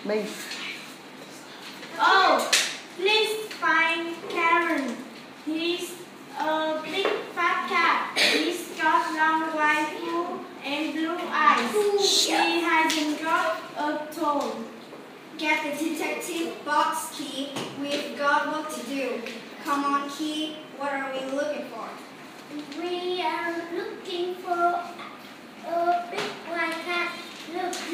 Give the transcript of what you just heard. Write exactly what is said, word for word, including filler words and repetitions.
Mình. Oh, please find Karen. He's a big fat cat. He's got long white fur and blue eyes. He hasn't got a toe. Get the detective box, Key. We've got work to do. Come on, Key. What are we looking for? We are looking for a big white cat. Look,